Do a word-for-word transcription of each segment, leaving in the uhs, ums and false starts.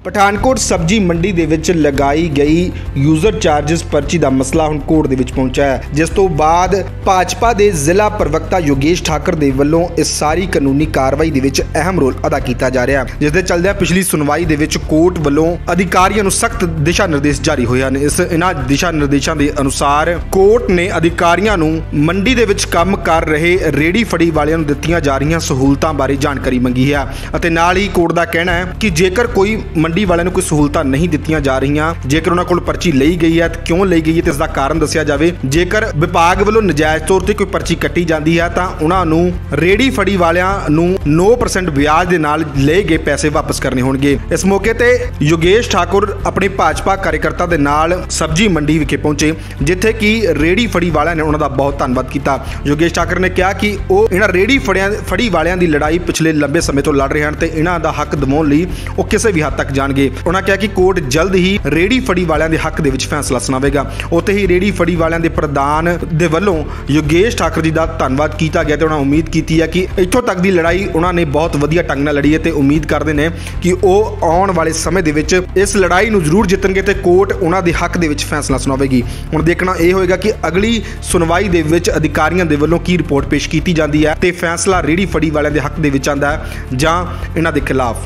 पठानकोट सब्जी मंडी दे विच लगाई गई यूजर चार्जिस पर्ची का मसला हुण कोर्ट दे विच पहुंचा है, जिस तो बाद भाजपा के जिला प्रवक्ता योगेश ठाकर दे वल्लों इस सारी कानूनी कार्रवाई दे विच अहम रोल अदा किया जा रहा है, जिस दे चलदे पिछली सुनवाई दे विच कोर्ट वल्लों अधिकारियों नूं सख्त दिशा निर्देश जारी होए हन। इस इन्हां दिशा निर्देशों के अनुसार कोर्ट ने अधिकारियों नूं मंडी दे विच काम कर रहे रेहड़ी फड़ी वालियां नूं दित्तियां जा रहीआं सहूलतां बारे जानकारी मंगी है अते नाल ही कोर्ट का कहना है कि जेकर कोई मंडी वाले कोई सहूलतां नहीं दित्तियां जा रही, जेकर उन्हां कोल पर्ची लई गई है तो क्यों लई गई है तो इसका कारण दस्सिया जाए। जेकर विभाग वालों नजायज़ तौर पर कोई पर्ची कट्टी जाती है तो उन्होंने रेहड़ी फड़ी वालियां नूं नौ परसेंट ब्याज के नाल ले गए पैसे वापस करने होणगे। इस मौके ते योगेश ठाकुर अपने भाजपा कार्यकर्ता के नाल सब्जी मंडी विखे पहुंचे, जिथे कि रेहड़ी फड़ी वालियां ने उन्होंने बहुत धन्नवाद किया। योगेश ठाकुर ने कहा कि वो इन्हां रेहड़ी फड़िया फड़ी वालियां की लड़ाई पिछले लंबे समय तो लड़ रहे हैं तो इन्हां दा हक दबाउण लई वो किसी भी हद तक जाणगे। उन्होंने कहा कि कोर्ट जल्द ही रेहड़ी फड़ी वालियां दे हक दे विच फैसला सुनावेगा। उत्ते ही रेहड़ी फड़ी वालियां दे प्रधान दे वल्लों योगेश ठाकुर जी का धन्नवाद किया गया तो उन्होंने उम्मीद की है कि इत्थों तक की लड़ाई उन्होंने बहुत वधिया ढंग नाल लड़ी है तो उम्मीद करते हैं कि वो आने वाले समय दे विच इस लड़ाई नूं जरूर जितणगे ते कोर्ट उन्हां दे हक दे विच फैसला सुनावेगी। हुण देखना यह होएगा कि अगली सुनवाई दे विच अधिकारियों दे वल्लों की रिपोर्ट पेश की जाती है तो फैसला रेहड़ी फड़ी वालियां दे हक दे विच आंदा है जां इन्हां दे खिलाफ।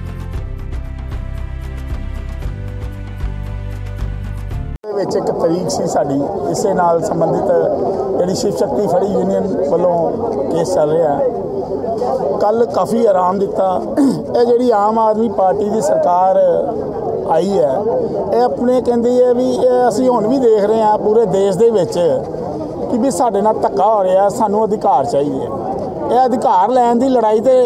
एक तरीक सी साड़ी इस नाल संबंधित जी शिव शक्ति फड़ी यूनियन वालों केस चल रहा है। कल काफ़ी आराम दिता। ये जी आम आदमी पार्टी की सरकार आई है, ये अपने कहती है भी असी हुण भी देख रहे हैं पूरे देश दे विच कि भी साडे नाल धक्का हो रहा, सानू अधिकार चाहिए। यह अधिकार लैण की लड़ाई तो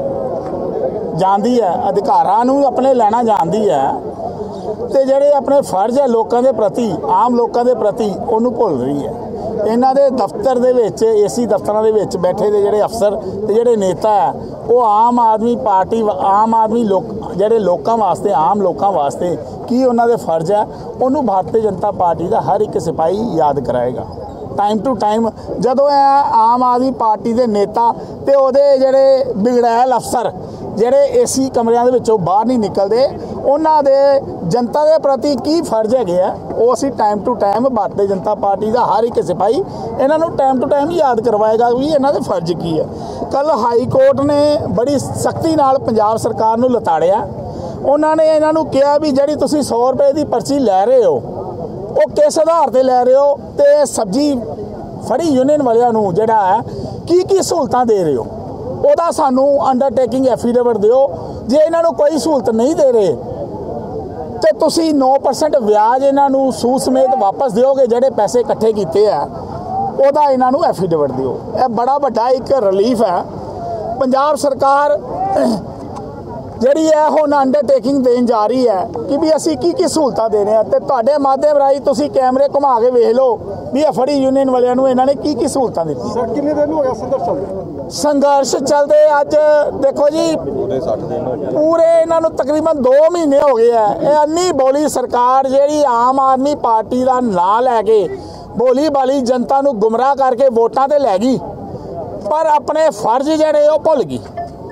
जानती है, अधिकारां नूं अपने लैना जानती है तो ਜਿਹੜੇ अपने फर्ज है लोगों के प्रति आम लोगों के प्रति उन्होंने भुल रही है। इन्हों के दफ्तर के एसी दफ्तर के बैठे दे ਜਿਹੜੇ अफसर ते ਜਿਹੜੇ नेता है वो आम आदमी पार्टी आम आदमी लोग ਜਿਹੜੇ लोगों वास्ते आम लोगों वास्ते की उन्होंने फर्ज है उन्होंने भारतीय जनता पार्टी का हर एक सिपाही याद कराएगा टाइम टू टाइम। जदों आम आदमी पार्टी के नेता तो वो ਜਿਹੜੇ बिगड़ैल अफसर ਜਿਹੜੇ एसी कमरिਆਂ ਦੇ ਵਿੱਚੋਂ ਬਾਹਰ नहीं निकलते ਉਹਨਾਂ ਦੇ जनता के प्रति की फर्ज है वो असी time to time Bharatiya Janata party का हर एक सिपाही इन्हों टाइम टू टाइम याद करवाएगा भी इन्हों के फर्ज की है। कल हाई कोर्ट ने बड़ी सख्ती नाल पंजाब सरकार नूं लताड़िया। उन्होंने इन्हों कहा भी जी तुसीं सौ रुपए की पर्ची लै रहे हो वो किस आधार पर लै रहे हो तो सब्जी फड़ी यूनियन वालियां नूं जिहड़ा है की की सहूलतां दे रहे हो ਉਹਦਾ सानू अंडरटेकिंग एफीडेविट दिओ। जे इन्हों कोई सहूलत नहीं दे रहे तो तुसी नौ परसेंट ब्याज इन्हों सूद समेत वापस दिओगे जेडे पैसे इकट्ठे किए है वह इन्हों एफीडेविट दिओ। यह बड़ा वड्डा एक रिलीफ है। पंजाब सरकार जी है हुण अंडरटेकिंग देन जा रही है कि भी असी की की सहूलतां दे रहे हैं तो तुहाडे माध्यम राही तुसी कैमरे घुमा के वेख लो भी ये फड़ी यूनियन वालियां नूं इन्होंने की की सहूलतां दित्ती। सर कितने दिन हो गया संघर्ष चलदे संघर्ष चलते अज देखो जी पूरे इन्हों तकरीबन दो महीने हो गए है। ये अन्नी बोली सरकार जी आम आदमी पार्टी का नाम लैके बोली बाली जनता नूं गुमराह करके वोटां ते लै गई पर अपने फर्ज जिहड़े वो भुल गई।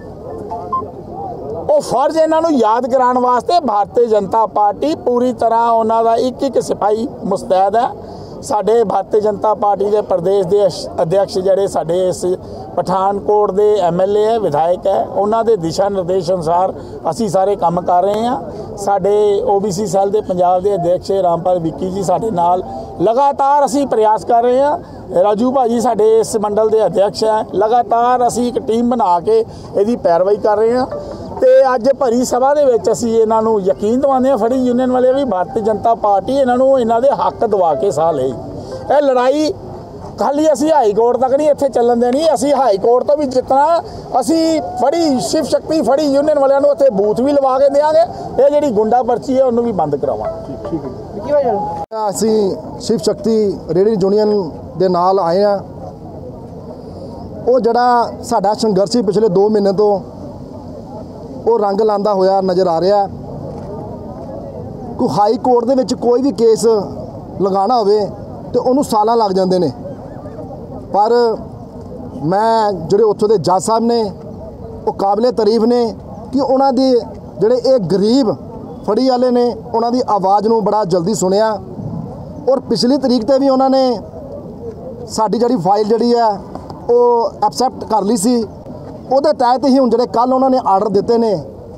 वो फर्ज इन्हों याद कराने वास्ते भारतीय जनता पार्टी पूरी तरह उन्होंने एक एक सिपाही मुस्तैद है। साडे भारतीय जनता पार्टी के प्रदेश के अध्यक्ष जिहड़े साडे इस पठानकोट के एम एल ए है विधायक है उन्होंने दिशा निर्देश अनुसार असी सारे काम कर रहे हैं। साडे ओ बी सी सैल के पंजाब के अध्यक्ष रामपाल विक्की जी साडे नाल लगातार असी प्रयास कर रहे हैं। राजू भाजी साडे इस मंडल के अध्यक्ष हैं। लगातार असी एक टीम बना के इसकी पैरवाई कर रहे हैं तो अज भरी सभा के विच असीं इन्हां नूं यकीन दवाने हैं फड़ी यूनियन वाले भी भारतीय जनता पार्टी इन्हों इन्हां दे हक दवा के साह ले। यह लड़ाई खाली असी हाई कोर्ट तक नहीं इत्थे चलन देनी, असी हाई कोर्ट तो भी जितना असी फड़ी शिव शक्ति फड़ी यूनियन वालियां नूं उत्थे बूथ भी लवा के देंगे। ये जिहड़ी गुंडा पर्ची है उन्होंने भी बंद करावांगे। ठीक है असी शिव शक्ति रेहड़ी यूनियन दे नाल आए हैं। वो जिहड़ा साडा संघर्ष पिछले दो महीने तो वो रंग लांदा होया नज़र आ रहा है। कोई हाई कोर्ट दे विच कोई भी केस लगाना होवे तो उन्होंने साल लग जाते हैं पर मैं जोड़े उत्थों के जज साहब ने वो काबिले तारीफ ने कि उन्होंने जोड़े एक गरीब ਫੜੀ ਵਾਲੇ ਨੇ ਉਹਨਾਂ ਦੀ ਆਵਾਜ਼ ਨੂੰ ਬੜਾ ਜਲਦੀ ਸੁਣਿਆ ਔਰ ਪਿਛਲੀ ਤਰੀਕ ਤੇ ਵੀ ਉਹਨਾਂ ਨੇ ਸਾਡੀ ਜਿਹੜੀ ਫਾਈਲ ਜਿਹੜੀ ਹੈ ਉਹ ਐਕਸੈਪਟ ਕਰ ਲਈ ਸੀ। ਉਹਦੇ ਤਹਿਤ ਹੀ ਹੁਣ ਜਿਹੜੇ ਕੱਲ ਉਹਨਾਂ ਨੇ ਆਰਡਰ ਦਿੱਤੇ ਨੇ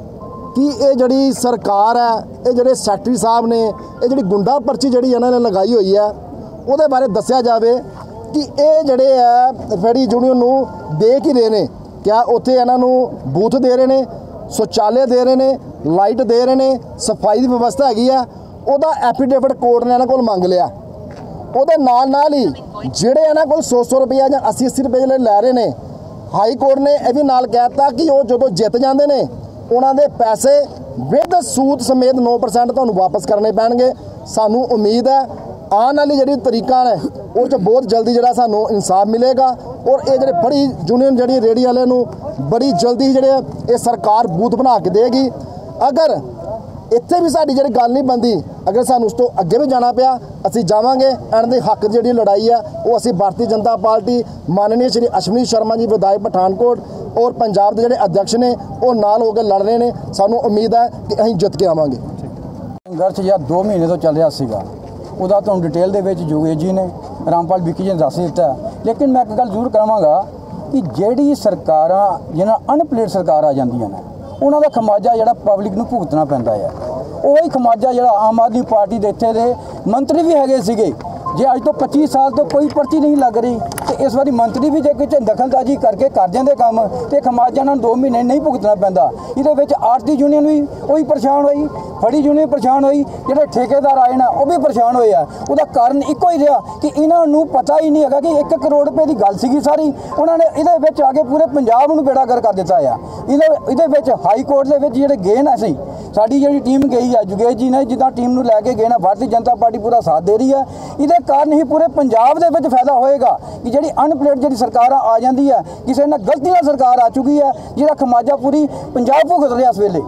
ਕਿ ਇਹ ਜਿਹੜੀ ਸਰਕਾਰ ਹੈ, ਇਹ ਜਿਹੜੇ ਸੈਕਟਰੀ ਸਾਹਿਬ ਨੇ, ਇਹ ਜਿਹੜੀ ਗੁੰਡਾ ਪਰਚੀ ਜਿਹੜੀ ਇਹਨਾਂ ਨੇ ਲਗਾਈ ਹੋਈ ਹੈ ਉਹਦੇ ਬਾਰੇ ਦੱਸਿਆ ਜਾਵੇ ਕਿ ਇਹ ਜਿਹੜੇ ਹੈ ਫੈਡੀ ਯੂਨੀਅਨ ਨੂੰ ਦੇ ਕੀ ਰਹੇ ਨੇ। ਕਿਆ ਉੱਥੇ ਇਹਨਾਂ ਨੂੰ ਬੂਥ ਦੇ ਰਹੇ ਨੇ, ਸ਼ੌਚਾਲੇ ਦੇ ਰਹੇ ਨੇ, ਲਾਈਟ ਦੇ ਰਹੇ ਨੇ, ਸਫਾਈ ਦੀ ਵਿਵਸਥਾ ਹੈਗੀ ਆ। ਉਹਦਾ ਐਫੀਡੇਵਿਟ ਕੋਰਟ ਨੇ ਇਹਨਾਂ ਕੋਲ ਮੰਗ ਲਿਆ। ਉਹਦੇ ਨਾਲ ਨਾਲ ਹੀ ਜਿਹੜੇ ਇਹਨਾਂ ਕੋਲ ਸੌ ਸੌ ਰੁਪਇਆ ਜਾਂ ਅੱਸੀ ਅੱਸੀ ਰੁਪਏ ਜਿਹੜੇ ਲੈ ਰਹੇ ਨੇ, ਹਾਈ ਕੋਰਟ ਨੇ ਇਹ ਵੀ ਨਾਲ ਕਹਿ ਦਿੱਤਾ ਕਿ ਉਹ ਜਦੋਂ ਜਿੱਤ ਜਾਂਦੇ ਨੇ ਉਹਨਾਂ ਦੇ ਪੈਸੇ ਵਿਦ ਸੂਦ ਸਮੇਤ ਨੌ ਪਰਸੈਂਟ ਤੁਹਾਨੂੰ ਵਾਪਸ ਕਰਨੇ ਪੈਣਗੇ। ਸਾਨੂੰ ਉਮੀਦ ਹੈ ਆਉਣ ਵਾਲੀ ਜਿਹੜੀ ਤਰੀਕਾਂ ਨੇ ਉਹ 'ਚ ਬਹੁਤ ਜਲਦੀ ਜਿਹੜਾ ਸਾਨੂੰ ਇਨਸਾਫ ਮਿਲੇਗਾ ਔਰ ਇਹ ਜਿਹੜੇ ਫੜੀ ਯੂਨੀਅਨ ਜਿਹੜੀ ਰੇਹੜੀ ਵਾਲਿਆਂ ਨੂੰ ਬੜੀ ਜਲਦੀ ਜਿਹੜੇ ਇਹ ਸਰਕਾਰ ਬੂਥ ਬਣਾ ਕੇ ਦੇਗੀ। ਅਗਰ ਇੱਥੇ ਵੀ ਸਾਡੀ ਜਿਹੜੀ ਗੱਲ ਨਹੀਂ ਬਣਦੀ, ਅਗਰ ਸਾਨੂੰ ਉਸ ਤੋਂ ਅੱਗੇ ਵੀ ਜਾਣਾ ਪਿਆ ਅਸੀਂ ਜਾਵਾਂਗੇ। ਇਹਨਾਂ ਦੇ ਹੱਕ ਜਿਹੜੀ ਲੜਾਈ ਆ ਉਹ ਅਸੀਂ ਭਾਰਤੀ ਜਨਤਾ ਪਾਰਟੀ ਮਾਨनीय ਸ਼੍ਰੀ ਅਸ਼ਵਨੀ ਸ਼ਰਮਾ ਜੀ ਵਿਧਾਇਕ ਪਠਾਨਕੋਟ ਔਰ ਪੰਜਾਬ ਦੇ ਜਿਹੜੇ ਅਧਿਅਕਸ਼ ਨੇ ਉਹ ਨਾਲ ਹੋ ਕੇ ਲੜ ਰਹੇ ਨੇ। ਸਾਨੂੰ ਉਮੀਦ ਹੈ ਕਿ ਅਸੀਂ ਜਿੱਤ ਕੇ ਆਵਾਂਗੇ। ਸੰਘਰਸ਼ ਜਾਂ ਦੋ ਮਹੀਨੇ ਤੋਂ ਚੱਲ ਰਿਹਾ ਸੀਗਾ, ਉਹਦਾ ਤੁਹਾਨੂੰ ਡਿਟੇਲ ਦੇ ਵਿੱਚ ਯੋਗੇਸ਼ ਜੀ ਨੇ, ਰਾਮਪਾਲ ਵਿੱਕੀ ਜੀ ਨੇ ਦੱਸ ਦਿੱਤਾ। ਲੇਕਿਨ ਮੈਂ ਇੱਕ ਗੱਲ ਜ਼ਰੂਰ ਕਰਾਂਗਾ ਕਿ ਜਿਹੜੀ ਸਰਕਾਰਾਂ ਜਿਹਨਾਂ ਅਨਪਲੇਡ ਸਰਕਾਰ ਆ ਜਾਂਦੀਆਂ ਨੇ ਉਹਨਾਂ ਦਾ ਖਮਾਜਾ ਜਿਹੜਾ ਪਬਲਿਕ ਨੂੰ ਭੁਗਤਣਾ ਪੈਂਦਾ ਹੈ। ਉਹੀ ਖਮਾਜਾ ਜਿਹੜਾ ਆਮ ਆਦਮੀ ਪਾਰਟੀ ਦੇ ਇੱਥੇ ਦੇ ਮੰਤਰੀ ਵੀ ਹੈਗੇ ਸੀਗੇ, ਜੇ ਅੱਜ ਤੋਂ ਪੱਚੀ ਸਾਲ ਤੋਂ ਕੋਈ ਪਰਚੀ ਨਹੀਂ ਲੱਗ ਰਹੀ ਤੇ ਇਸ ਵਾਰੀ ਮੰਤਰੀ ਵੀ ਜੇ ਕਿਤੇ ਦਖਲਅੰਦਾਜ਼ੀ ਕਰਕੇ ਕਰ ਜਾਂਦੇ ਕੰਮ ਤੇ ਖਮਾਜਾ ਨਾਲ ਦੋ ਮਹੀਨੇ ਨਹੀਂ ਭੁਗਤਣਾ ਪੈਂਦਾ। ਇਹਦੇ ਵਿੱਚ ਆਰਤੀ ਯੂਨੀਅਨ ਵੀ ਉਹੀ ਪਰੇਸ਼ਾਨ ਹੋਈ, ਫੜੀ ਯੂਨੀਅਨ ਪਰੇਸ਼ਾਨ ਹੋਈ, ਜਿਹੜੇ ਠੇਕੇਦਾਰ ਆਏ ਨਾ ਉਹ ਵੀ ਪਰੇਸ਼ਾਨ ਹੋਏ ਆ। ਉਹਦਾ ਕਾਰਨ ਇੱਕੋ ਹੀ ਰਿਹਾ ਕਿ ਇਹਨਾਂ ਨੂੰ ਪਤਾ ਹੀ ਨਹੀਂ ਹੈਗਾ ਕਿ ਇੱਕ ਕਰੋੜ ਰੁਪਏ ਦੀ ਗੱਲ ਸੀਗੀ ਸਾਰੀ। ਉਹਨਾਂ ਨੇ ਇਹਦੇ ਵਿੱਚ ਆ ਕੇ ਪੂਰੇ ਪੰਜਾਬ ਨੂੰ ਬੇੜਾਗਰ ਕਰ ਦਿੱਤਾ ਆ। ਇਹਦੇ ਇਹਦੇ ਵਿੱਚ ਹਾਈ ਕੋਰਟ ਦੇ ਵਿੱਚ ਜਿਹੜੇ ਗਏ ਨਾ ਸੀ, ਸਾਡੀ ਜਿਹੜੀ ਟੀਮ ਗਈ ਆ, ਯੋਗੇਸ਼ ਜੀ ਨੇ ਜਿੱਦਾਂ ਟੀਮ ਨੂੰ ਲੈ ਕੇ ਗਏ ਨਾ, ਭਾਰਤੀ ਜਨਤਾ ਪਾਰਟੀ ਪੂਰਾ ਸਾਥ ਦੇ ਰਹੀ ਹੈ। ਇਹਦੇ ਕਾਰਨ ਹੀ ਪੂਰੇ ਪੰਜਾਬ ਦੇ ਵਿੱਚ ਫਾਇਦਾ ਹੋਏਗਾ ਕਿ ਜਿਹੜੀ ਅਨਪਲੇਡ ਜਿਹੜੀ ਸਰਕਾਰਾਂ ਆ ਜਾਂਦੀ ਹੈ, ਕਿਸੇ ਨਾਲ ਗਲਤੀ ਨਾਲ ਸਰਕਾਰ ਆ ਚੁੱਕੀ ਹੈ ਜਿਹਦਾ ਖਮਾਜਾ ਪੂਰੀ ਪੰਜਾਬ ਭੁਗਤ ਰਿਹਾ ਇਸ ਵੇਲੇ,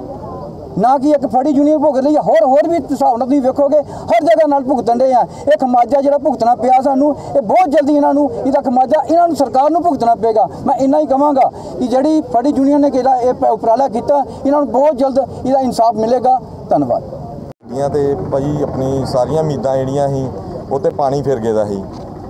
ਨਾ ਕਿ ਇੱਕ ਫੜੀ ਯੂਨੀਅਨ ਭੁਗਤ ਰਹੀ ਹੈ। ਹੋਰ ਹੋਰ ਵੀ ਹਿਸਾਬ ਨਾਲ ਤੁਸੀਂ ਵੇਖੋਗੇ ਹਰ ਜਗ੍ਹਾ ਨਾਲ ਭੁਗਤਣ ਦੇ ਆ। ਇਹ ਖਮਾਜਾ ਜਿਹੜਾ ਭੁਗਤਣਾ ਪਿਆ ਸਾਨੂੰ, ਇਹ ਬਹੁਤ ਜਲਦੀ ਇਹਨਾਂ ਨੂੰ ਇਹਦਾ ਖਮਾਜਾ ਇਹਨਾਂ ਨੂੰ ਸਰਕਾਰ ਨੂੰ ਭੁਗਤਣਾ ਪਏਗਾ। ਮੈਂ ਇੰਨਾ ਹੀ ਕਹਾਂਗਾ ਕਿ ਜਿਹੜੀ ਫੜੀ ਯੂਨੀਅਨ ਨੇ ਜਿਹੜਾ ਇਹ ਉਪਰਾਲਾ ਕੀਤਾ, ਇਹਨਾਂ ਨੂੰ ਬਹੁਤ ਜਲਦ ਇਹਦਾ ਇਨਸਾਫ ਮਿਲੇਗਾ। ਧੰਨਵਾਦ। ਦੀਆਂ ਤੇ ਭਾਜੀ ਆਪਣੀ ਸਾਰੀਆਂ ਉਮੀਦਾਂ ਜਿਹੜੀਆਂ ਸੀ ਉਹ ਤੇ ਪਾਣੀ ਫਿਰ ਗਿਆ ਸੀ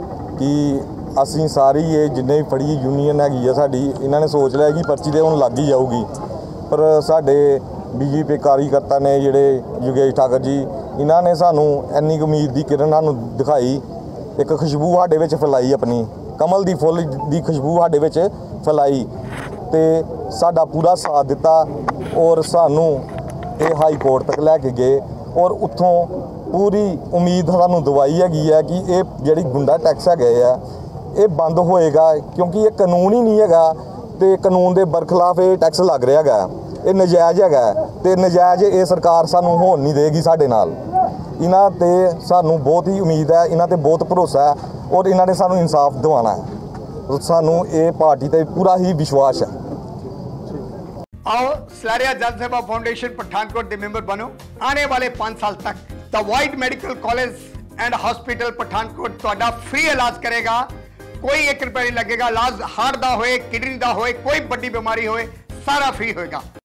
ਕਿ ਅਸੀਂ ਸਾਰੀ ਇਹ ਜਿੰਨੇ ਵੀ ਫੜੀ ਯੂਨੀਅਨ ਹੈਗੀ ਆ ਸਾਡੀ, ਇਹਨਾਂ ਨੇ ਸੋਚ ਲਿਆ ਕਿ ਪਰਚੀ ਤੇ ਹੁਣ ਲੱਗ ਹੀ ਜਾਊਗੀ। ਪਰ ਸਾਡੇ ਬੀਜੇਪੀ ਕਾਰਜਕਰਤਾ ਨੇ ਜਿਹੜੇ ਯੋਗੇਸ਼ ਠਾਕਰ ਜੀ, ਇਹਨਾਂ ਨੇ ਸਾਨੂੰ ਇੰਨੀ ਉਮੀਦ ਦੀ ਕਿਰਨ ਸਾਨੂੰ ਦਿਖਾਈ, ਇੱਕ ਖੁਸ਼ਬੂ ਸਾਡੇ ਵਿੱਚ ਫੈਲਾਈ, ਆਪਣੀ ਕਮਲ ਦੀ ਫੁੱਲ ਦੀ ਖੁਸ਼ਬੂ ਸਾਡੇ ਵਿੱਚ ਫੈਲਾਈ ਤੇ ਸਾਡਾ ਪੂਰਾ ਸਾਥ ਦਿੱਤਾ ਔਰ ਸਾਨੂੰ ਇਹ ਹਾਈ ਕੋਰਟ ਤੱਕ ਲੈ ਕੇ ਗਏ ਔਰ ਉੱਥੋਂ ਪੂਰੀ ਉਮੀਦ ਸਾਨੂੰ ਦਵਾਈ ਹੈਗੀ ਹੈ ਕਿ ਇਹ ਜਿਹੜੀ ਗੁੰਡਾ ਟੈਕਸ ਹੈਗੇ ਆ ਇਹ ਬੰਦ ਹੋਏਗਾ, ਕਿਉਂਕਿ ਇਹ ਕਾਨੂੰਨ ਹੀ ਨਹੀਂ ਹੈਗਾ ਤੇ ਕਾਨੂੰਨ ਦੇ ਬਰਖਲਾਫ ਇਹ ਟੈਕਸ ਲੱਗ ਰਿਹਾ ਹੈਗਾ, ਇਹ ਨਜਾਇਜ਼ ਹੈਗਾ ਤੇ ਨਜਾਇਜ਼ ਇਹ ਸਰਕਾਰ ਸਾਨੂੰ ਹੋਣ ਨਹੀਂ ਦੇਗੀ ਸਾਡੇ ਨਾਲ। ਇਹਨਾਂ ਤੇ ਸਾਨੂੰ ਬਹੁਤ ਹੀ ਉਮੀਦ ਹੈ, ਇਹਨਾਂ ਤੇ ਬਹੁਤ ਭਰੋਸਾ ਹੈ ਔਰ ਇਹਨਾਂ ਨੇ ਸਾਨੂੰ ਇਨਸਾਫ ਦਿਵਾਉਣਾ ਹੈ। ਸਾਨੂੰ ਇਹ ਪਾਰਟੀ ਤੇ ਪੂਰਾ ਹੀ ਵਿਸ਼ਵਾਸ ਹੈ। आओ सलारिया जल सेवा फाउंडेशन पठानकोट के मेंबर बनो। आने वाले पांच साल तक the white medical college and hospital Pathankot तुहाडा फ्री इलाज करेगा। कोई एक रुपया नहीं लगेगा। इलाज हार्ट दा होए, किडनी दा होए, कोई बड़ी बीमारी होए, सारा फ्री होएगा।